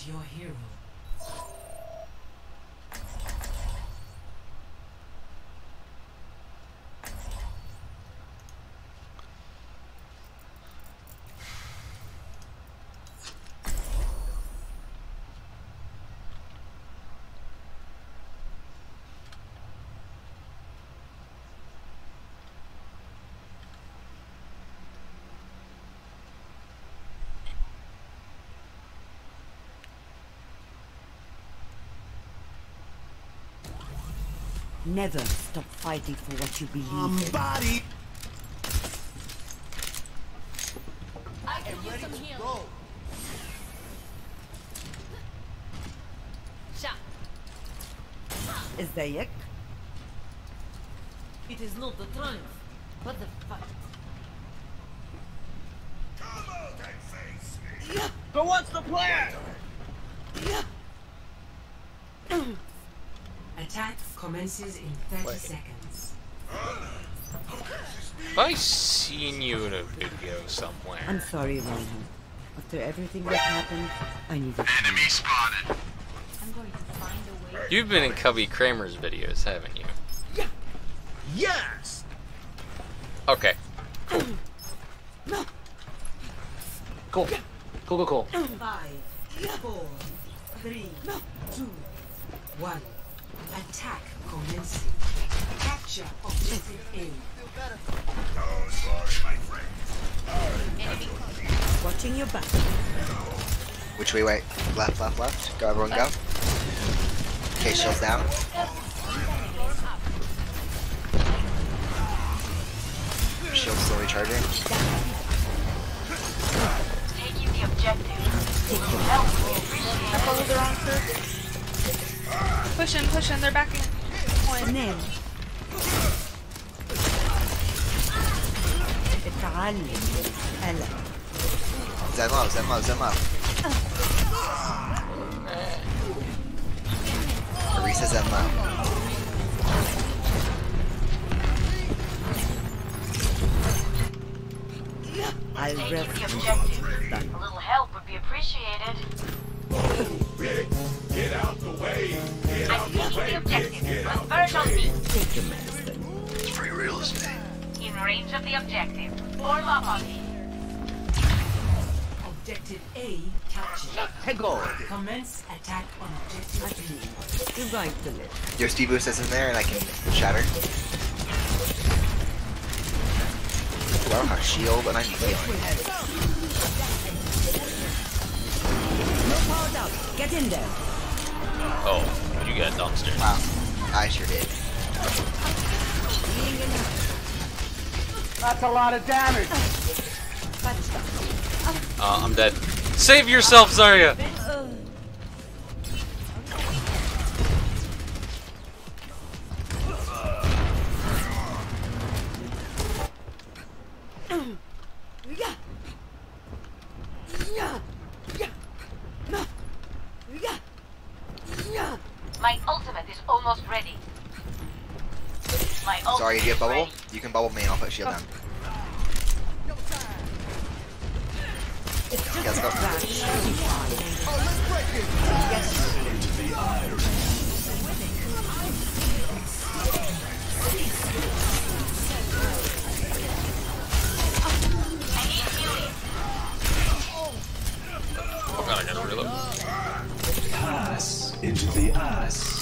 your hero. Never stop fighting for what you believe in. Body. I can use some healing. Shot. ازيك؟ It is not the triumph, but the fight. Come out and face me. So what's the plan? Attack commences in 30 seconds. I seen you in a video somewhere. I'm sorry, Reinhardt. After everything that happened, I needed Enemy spotted. I'm going to find a way. You've been in Cubby Kramer's videos, haven't you? Yes. Okay. Cool. Cool. 5, 4, 3, 2, 1. Attack commencing. Capture objective A. Oh, sorry, my friend. watching your back. Which way? Wait. Left, left, left. Go, everyone, go. Okay, shields down. Shield slowly charging. Taking the objective. Help will appreciate I followed the wrong circle. Pushing, they're backing. Point. نام. اتعلم. هلا. Zen low, Zen low, Zen low. Orisa Zen low. I'll taking rest. the objective. A little help would be appreciated. Get out the way. Get I'm taking the objective. Converge on me. Take your medicine. It's free real estate. In range of the objective. Form up on me. Objective A captured. Head goal. Commence attack on objective B. You're going to live. Your Steve Boost is in there and I can shatter. Ooh, I don't have shield and I need healing. No power down. Get in there. Oh, you got dumpster. Wow, I sure did. That's a lot of damage. I'm dead. Save yourself, Zarya! My ultimate is almost ready. My ultimate Sorry, do you have is bubble? ready. You can bubble me and I'll put shield down. It's just Let's go. a crash. Oh god, I gotta reload. Pass into the ass.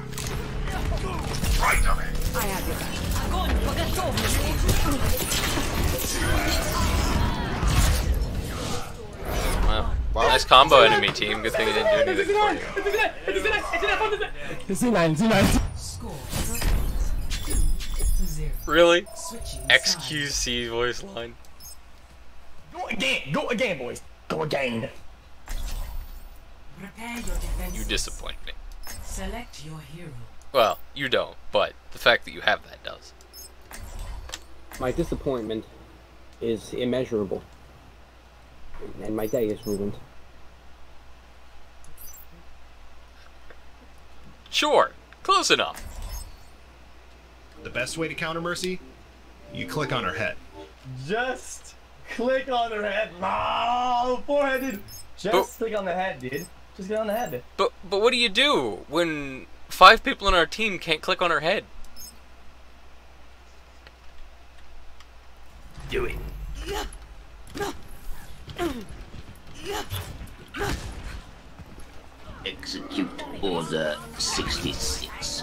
Right of it. I have your back. Wow. Nice combo, enemy team. Good thing you didn't do anything for you. Score 2-0. Really? Switching sides. XQC voice line. Go again, boys. Go again. Prepare your defenses. You disappoint me. Select your hero. Well, you don't, but the fact that you have that does. My disappointment is immeasurable. And my day is ruined. Sure, close enough. The best way to counter Mercy? You click on her head. Just click on her head. No, forehead, dude. Just click on the head, dude. Just get on the head. But what do you do when 5 people in our team can't click on her head? Do it. Execute Order 66.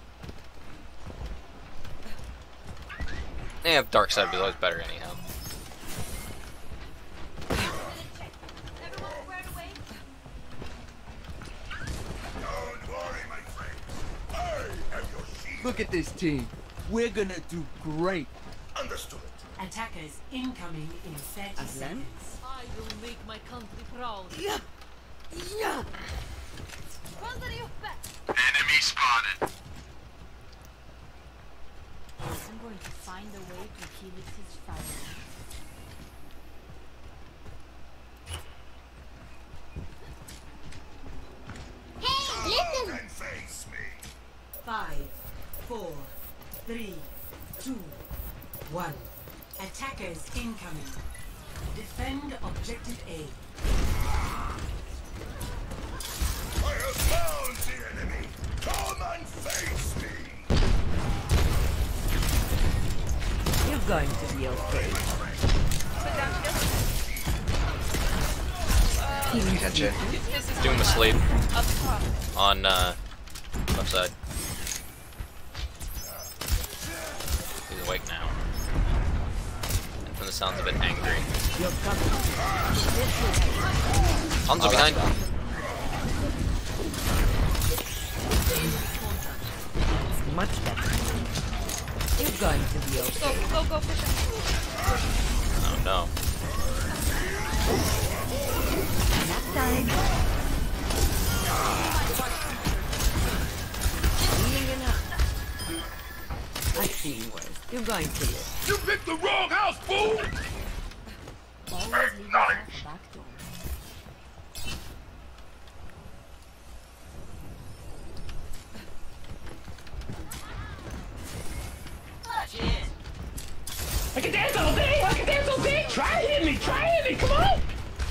Yeah, Dark Side was always better anyhow. Look at this team. We're gonna do great. Understood. Attackers incoming in 30 Aslan? seconds. I will make my country proud. Enemy spotted. I'm going to find a way to kill his fire. Come and face me. 5, 4, 3, 2, 1. Attackers incoming. Defend objective A. I have found the enemy. Come and face me. You're going to be okay. Attention. Doom asleep on left side. He's awake now. And from the sounds a bit angry. Hanzo behind. Much better. You're going to be okay. Go, push him. Oh no. Nap time. Healing enough. I've seen worse. You're going to live. You picked the wrong house, fool! Always leave yourself a back door. I can dance all day! I can dance all day! Try hit me! Try hit me! Come on!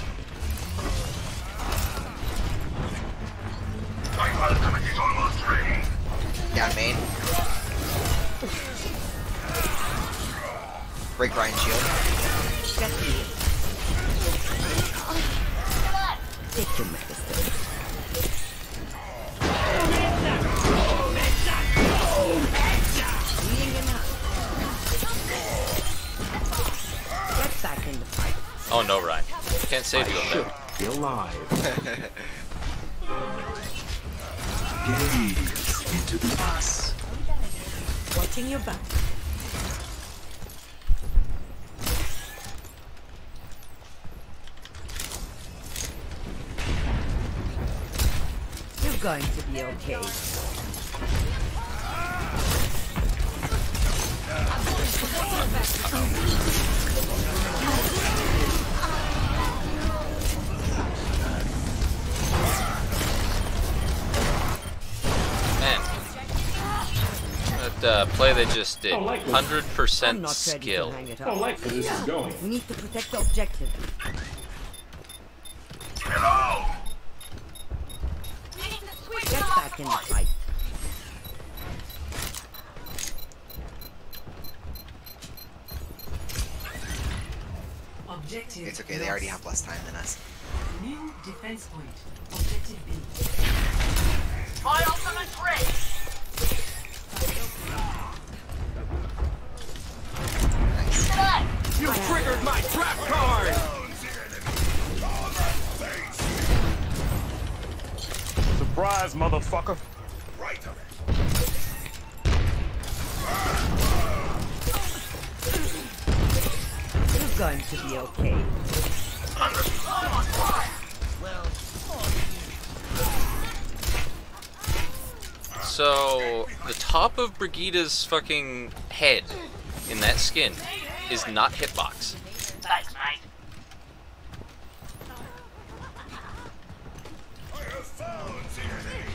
My ultimate is almost ready. Down main. Break Ryan's shield. Get me. Take your medicine. Healing enough. Get back in the fight. Oh no, Ryan. Can't save you up there. Be alive. Gaze into the past. Watching your back. You're going to be okay. Man. That play they just did. I'm 100% not ready to skill. hang it I don't up. like where this is going. We need to protect the objective. Hello! Get back in the fight. Objective. It's okay, they already have less time than us. New defense point. Objective B. My ultimate's ready. You triggered my trap card! Surprise, motherfucker! Right of it. You're going to be okay. So, the top of Brigida's fucking head in that skin is not hitbox. Thanks, mate. I have found the enemy.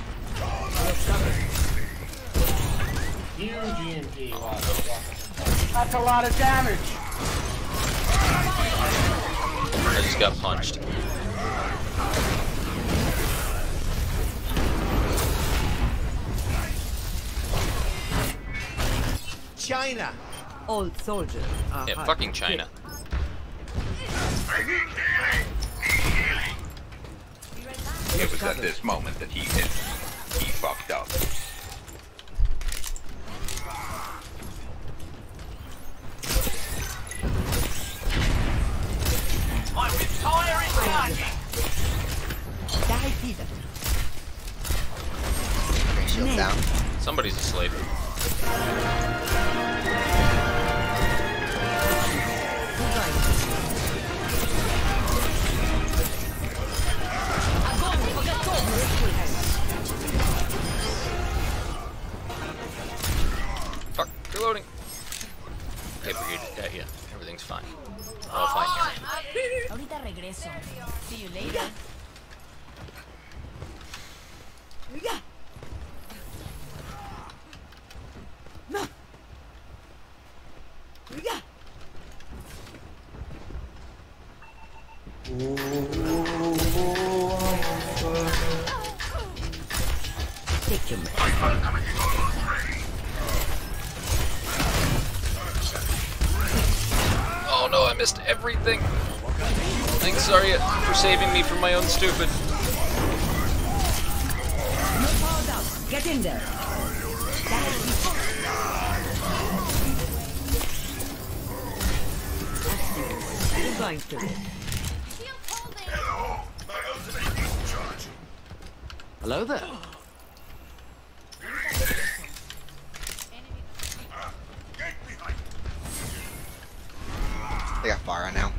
Huge EMP. That's a lot of damage. I just got punched. China. Old soldiers are Yeah, hard fucking to China. It was at this moment that he fucked up. My retire is charging. Die Peter. Okay, shield down. Somebody's asleep. Fuck, reloading. Okay, Brigade, yeah, everything's fine. We're all fine here. Ahorita regreso. See you later. Take your man. Oh no, I missed everything. Thanks, Zarya, for saving me from my own stupid. Get in there. You're going to. Hello there. They got fire now.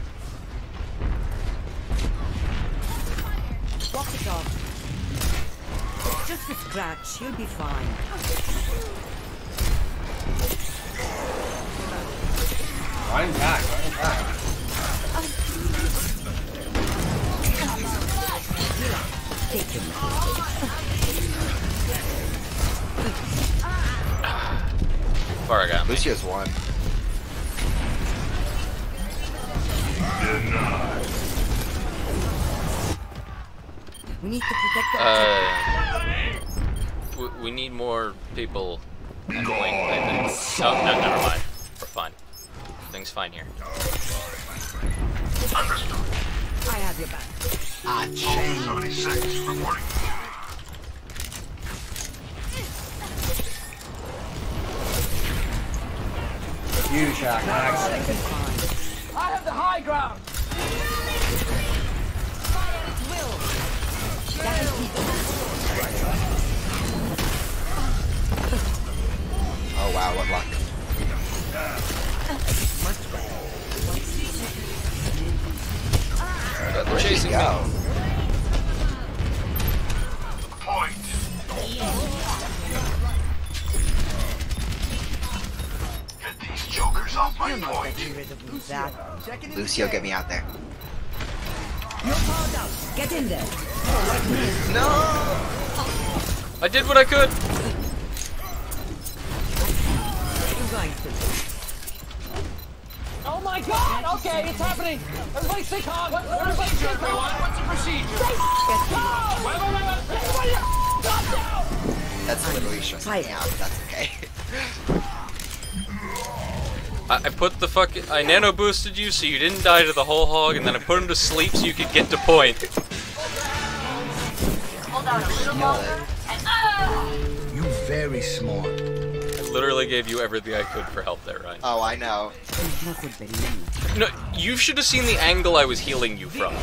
Walk it off. It's just a scratch. You'll be fine. I'm back. Take your man. Far got me. Lucio's one. We need to protect the We need more people on the link, I think. Oh, no, never mind. We're fine. Everything's fine here. I have your back. I changed. 76 reporting. You, Jack. Max. I have the high ground. Oh wow, what luck. They're chasing me. Go. Point. Get these jokers off my point. Getting rid of me, Zach. Lucio, get me out there. You're called out. Get in there. No! I did what I could. You're going to. Oh my God! Okay, it's happening. Everybody stay calm. Everybody stay calm. What's the procedure? Wait. Stop down. That's literally stressing me out, but that's okay. I put the fucking... I nano boosted you so you didn't die to the whole hog, and then I put him to sleep so you could get to point. Hold on a little longer, and You very smart. I literally gave you everything I could for help there, Ryan. Oh, I know. No, you should have seen the angle I was healing you from.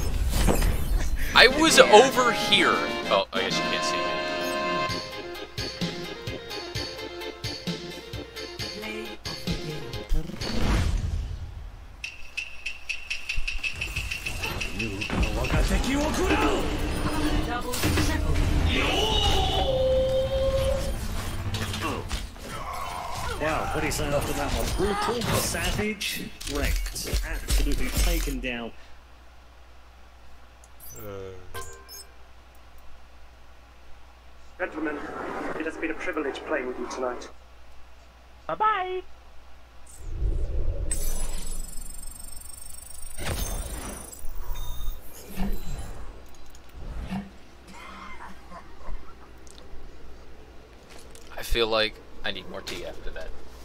I was over here. Oh, I guess you can't see me. Wow, what do you say after that one? Brutal, savage, wrecked, absolutely taken down. Gentlemen, it has been a privilege playing with you tonight. Bye-bye. I feel like I need more tea after that.